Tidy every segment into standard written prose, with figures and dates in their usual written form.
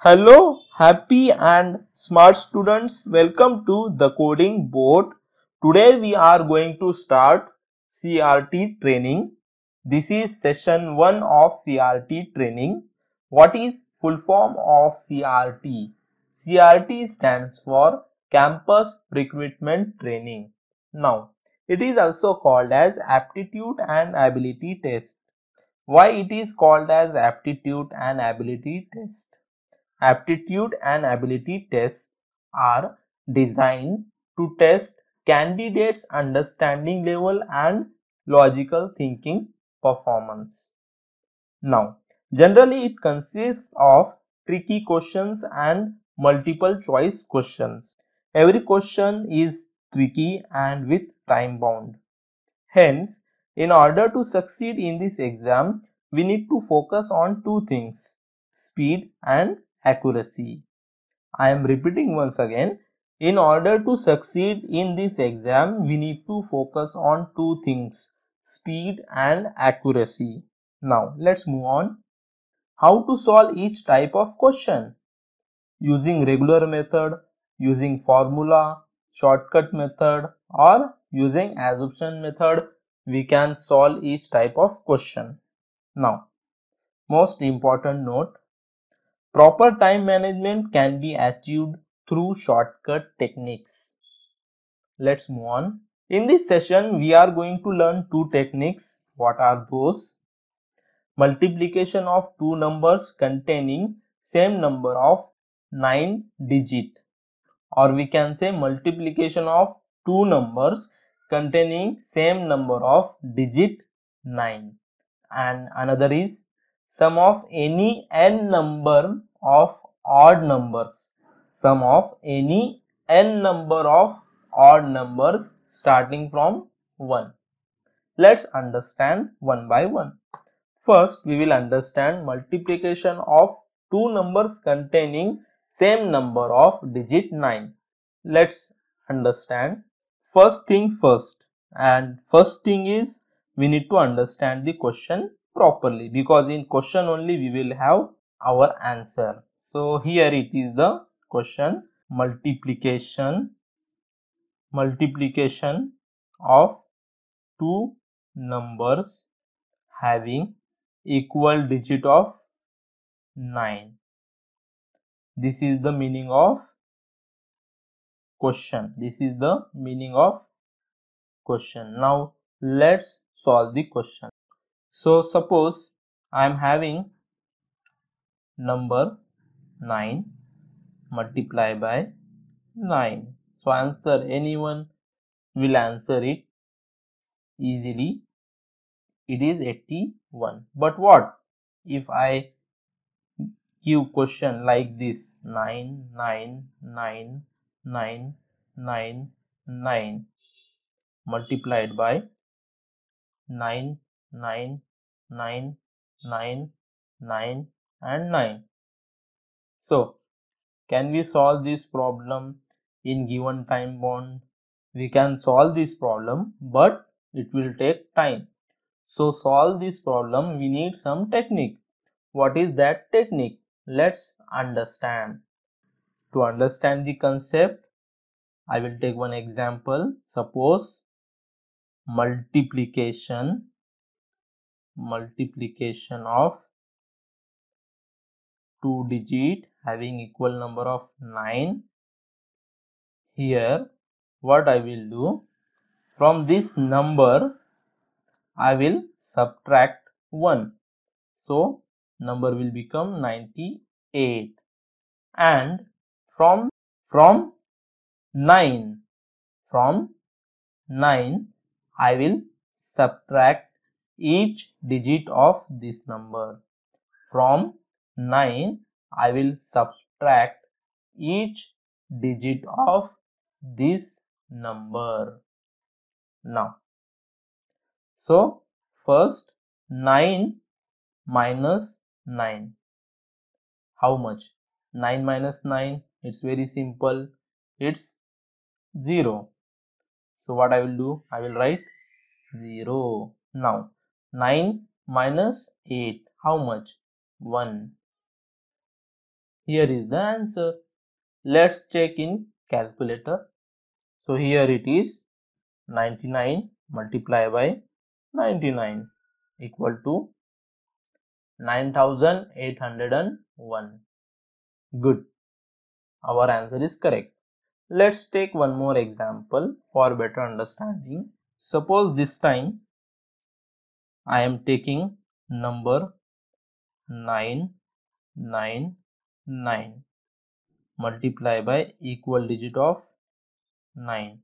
Hello, happy and smart students. Welcome to the coding board. Today we are going to start CRT training. This is session 1 of CRT training. What is full form of CRT? CRT stands for Campus Recruitment Training. Now, it is also called as Aptitude and Ability Test. Why it is called as Aptitude and Ability Test? Aptitude and ability tests are designed to test candidates' understanding level and logical thinking performance. Now, generally it consists of tricky questions and multiple choice questions. Every question is tricky and with time bound. Hence, in order to succeed in this exam, we need to focus on two things: speed and accuracy. I am repeating once again. In order to succeed in this exam, we need to focus on two things: speed and accuracy. Now, let's move on. How to solve each type of question? Using regular method, using formula, shortcut method, or using assumption method, we can solve each type of question. Now, most important note: proper time management can be achieved through shortcut techniques. Let's move on. In this session, we are going to learn two techniques. What are those? Multiplication of two numbers containing same number of 9 digit, or we can say multiplication of two numbers containing same number of digit 9, and another is sum of any n number of odd numbers, sum of any n number of odd numbers starting from 1. Let's understand one by one. First, we will understand multiplication of two numbers containing same number of digit 9. Let's understand. First thing first, and first thing is we need to understand the question properly, because in question only we will have our answer. So here it is the question: multiplication of two numbers having equal digit of 9. This is the meaning of question. This is the meaning of question. Now let's solve the question. So suppose I am having number 9 multiply by 9. So answer, anyone will answer it easily. It is 81. But what if I give question like this: 9 9 9 9 9 9 multiplied by 9 9 9 9 9 and 9. So can we solve this problem in given time bound? We can solve this problem, but it will take time. So solve this problem, we need some technique. What is that technique? Let's understand. To understand the concept, I will take one example. Suppose multiplication of two digit having equal number of 9. Here what I will do, from this number I will subtract 1. So number will become 98, and from 9 I will subtract each digit of this number. From 9 I will subtract each digit of this number. Now, so first 9 minus 9. How much? 9 minus 9, it's very simple. It's 0. So what I will do? I will write 0. Now 9 minus 8. How much? 1. Here is the answer. Let's check in calculator. So here it is 99 multiplied by 99 equal to 9801. Good. Our answer is correct. Let's take one more example for better understanding. Suppose this time I am taking number 999 multiply by equal digit of 9.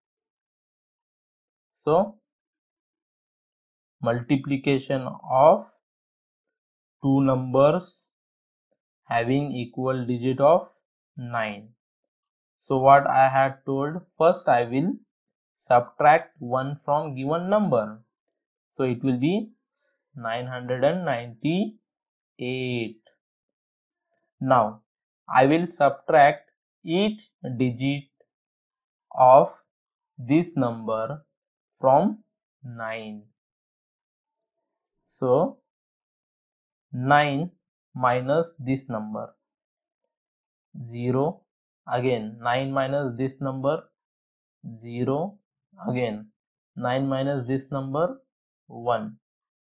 So multiplication of two numbers having equal digit of 9. So what I had told, first I will subtract 1 from given number. So it will be 998. Now I will subtract each digit of this number from 9. So 9 minus this number 0, again 9 minus this number 0, again 9 minus this number 1.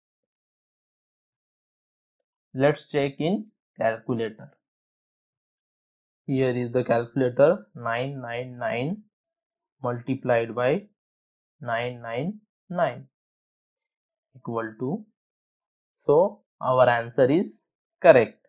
Let's check in calculator. Here is the calculator. 999 multiplied by 999 equal to, so our answer is correct.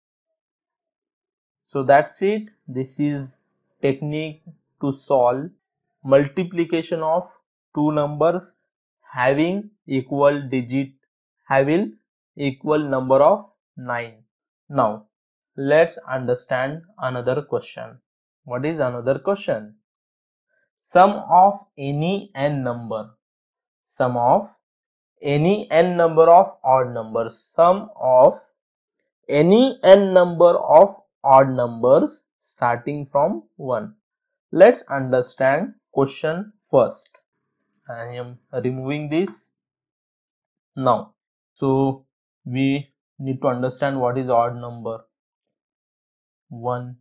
So that's it. This is technique to solve multiplication of two numbers having equal digit, having equal number of 9. Now let's understand another question. What is another question? Sum of any n number, sum of any n number of odd numbers, sum of any n number of odd numbers starting from 1. Let's understand question first. I am removing this now. So we need to understand what is odd number. 1,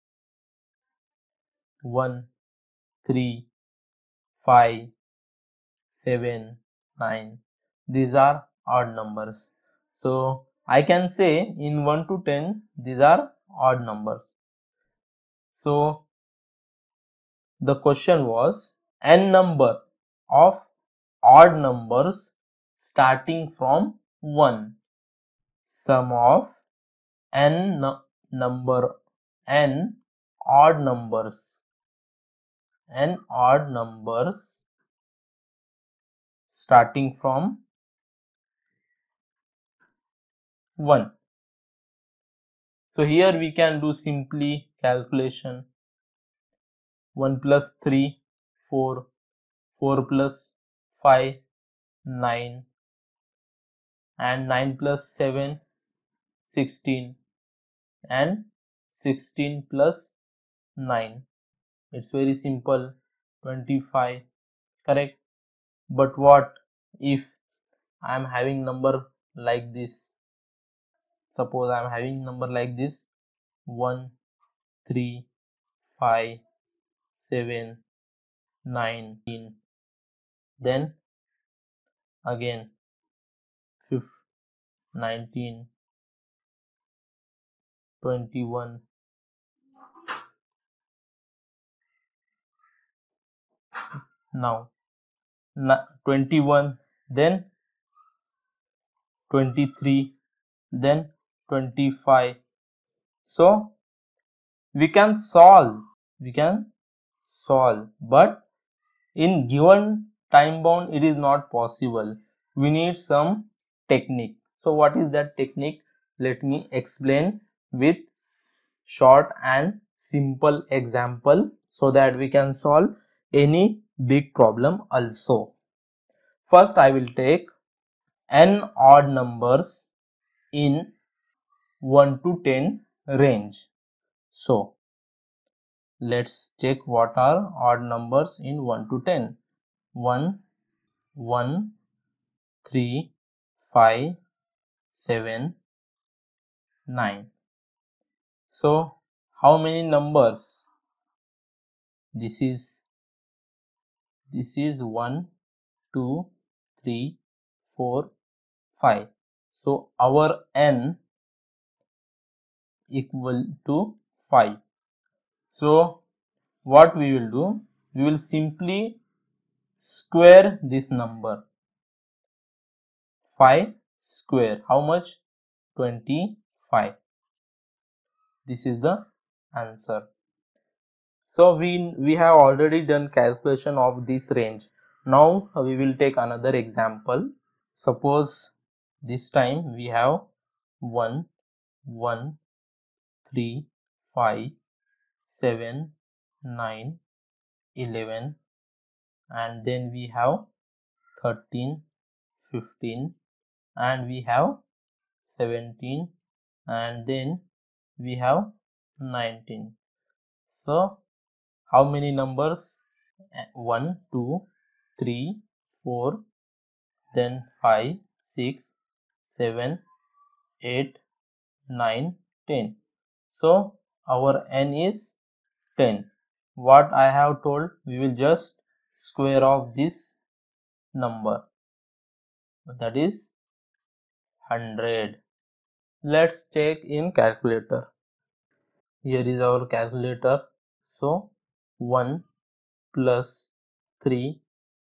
1, 3, 5, 7, 9. These are odd numbers. So I can say in 1 to 10 these are odd numbers. So the question was n number of odd numbers starting from 1. Sum of n number n odd numbers, n odd numbers starting from 1. So here we can do simply calculation. 1 plus 3, 4, 4 plus 5, 9, and 9 plus 7, 16, and 16 plus 9. It's very simple, 25, correct? But what if I am having number like this? Suppose I am having number like this: 1, 3, 5, 7, 9, then again 5, 19, 21, now 21, then 23, then 25. So we can solve, but in given time bound it is not possible. We need some technique. So what is that technique? Let me explain with short and simple example so that we can solve any big problem also. First I will take n odd numbers in 1 to 10 range. So let's check what are odd numbers in 1 to 10. 1, 1, 3, 5, 7, 9. So how many numbers? This is 1, 2, 3, 4, 5. So our n equal to 5. So what we will do? We will simply square this number. 5 square. How much? 25. This is the answer. So we have already done calculation of this range. Now we will take another example. Suppose this time we have 1, 1, 3, 5, 7, 9, 11, and then we have 13, 15, and we have 17, and then we have 19. So how many numbers? 1, 2, 3, 4, then 5, 6, 7, 8, 9, 10. So our n is 10. What I have told, we will just square off this number, that is 100. Let's check in calculator. Here is our calculator. So 1 plus 3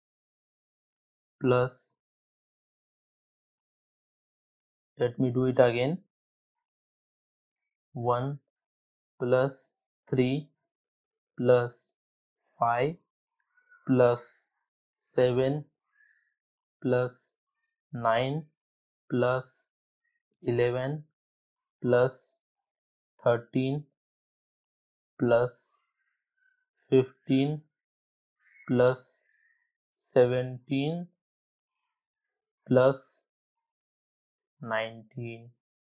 plus, let me do it again, 1 plus 3 plus 5 plus 7 plus 9 plus 11 plus 13 plus 15 plus 17 plus 19.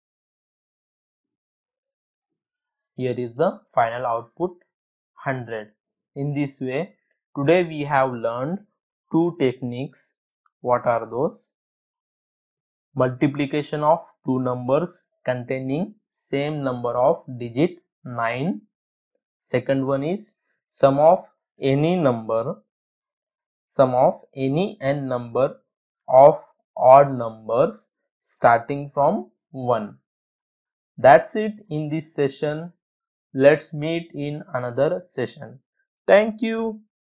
Here is the final output, 100. In this way, today we have learned two techniques. What are those? Multiplication of two numbers containing same number of digit 9. Second one is sum of any n number of odd numbers starting from 1. That's it in this session. Let's meet in another session. Thank you.